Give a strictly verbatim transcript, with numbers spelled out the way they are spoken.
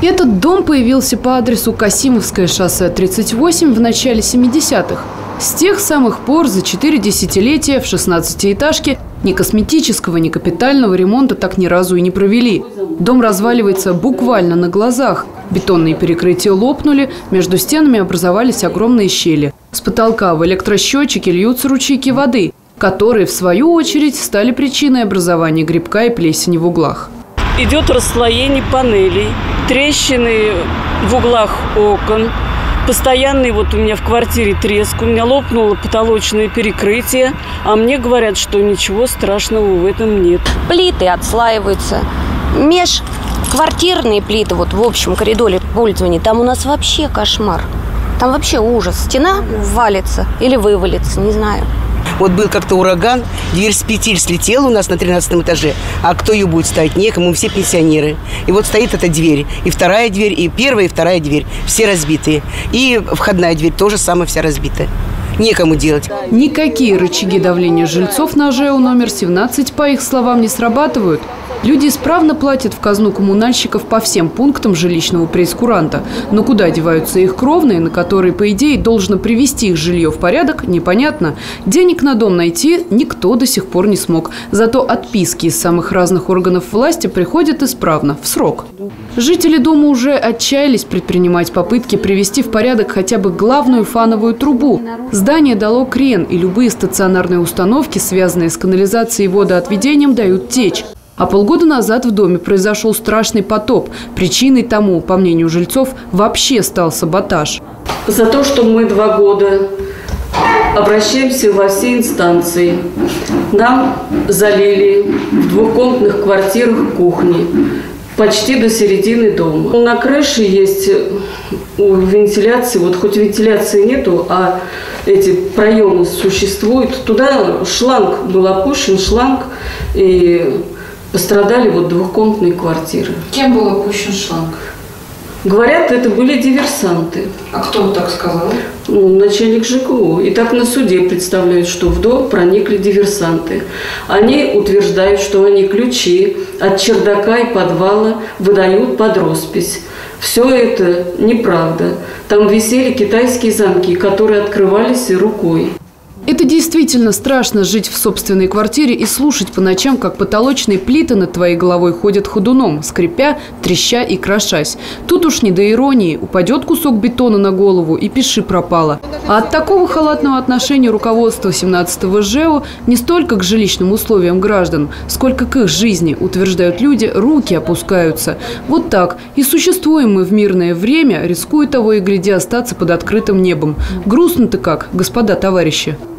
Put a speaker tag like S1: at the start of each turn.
S1: Этот дом появился по адресу Касимовское шоссе тридцать восемь в начале семидесятых. С тех самых пор за четыре десятилетия в шестнадцатиэтажке ни косметического, ни капитального ремонта так ни разу и не провели. Дом разваливается буквально на глазах. Бетонные перекрытия лопнули, между стенами образовались огромные щели. С потолка в электросчетчике льются ручейки воды, которые, в свою очередь, стали причиной образования грибка и плесени в углах.
S2: Идет расслоение панелей, трещины в углах окон. Постоянный вот у меня в квартире треск, у меня лопнуло потолочное перекрытие, а мне говорят, что ничего страшного в этом нет.
S3: Плиты отслаиваются. Межквартирные плиты, вот в общем коридоре пользования, там у нас вообще кошмар. Там вообще ужас. Стена валится или вывалится, не знаю.
S4: Вот был как-то ураган, дверь с петель слетела у нас на тринадцатом этаже. А кто ее будет ставить? Некому, мы все пенсионеры. И вот стоит эта дверь. И вторая дверь, и первая, и вторая дверь. Все разбитые. И входная дверь тоже самая вся разбитая. Некому делать.
S1: Никакие рычаги давления жильцов на ЖЭО номер семнадцать, по их словам, не срабатывают. Люди исправно платят в казну коммунальщиков по всем пунктам жилищного прейскуранта. Но куда деваются их кровные, на которые, по идее, должно привести их жилье в порядок, непонятно. Денег на дом найти никто до сих пор не смог. Зато отписки из самых разных органов власти приходят исправно, в срок. Жители дома уже отчаялись предпринимать попытки привести в порядок хотя бы главную фановую трубу. Здание дало крен, и любые стационарные установки, связанные с канализацией и водоотведением, дают течь. А полгода назад в доме произошел страшный потоп. Причиной тому, по мнению жильцов, вообще стал саботаж.
S2: За то, что мы два года обращаемся во все инстанции, нам залили в двухкомнатных квартирах кухни почти до середины дома. На крыше есть вентиляции, вот хоть вентиляции нету, а эти проемы существуют. Туда шланг был опущен, шланг, и пострадали вот двухкомнатные квартиры.
S1: Кем был опущен шланг?
S2: Говорят, это были диверсанты.
S1: А кто так сказал?
S2: Ну, начальник ЖКУ. И так на суде представляют, что в дом проникли диверсанты. Они утверждают, что они ключи от чердака и подвала выдают под роспись. Все это неправда. Там висели китайские замки, которые открывались рукой.
S1: Это действительно страшно — жить в собственной квартире и слушать по ночам, как потолочные плиты над твоей головой ходят ходуном, скрипя, треща и крошась. Тут уж не до иронии. Упадет кусок бетона на голову и пиши пропало. А от такого халатного отношения руководства семнадцатого ЖЭО не столько к жилищным условиям граждан, сколько к их жизни, утверждают люди, руки опускаются. Вот так. И существуем мы в мирное время, рискуя того и гляди остаться под открытым небом. Грустно-то как, господа товарищи.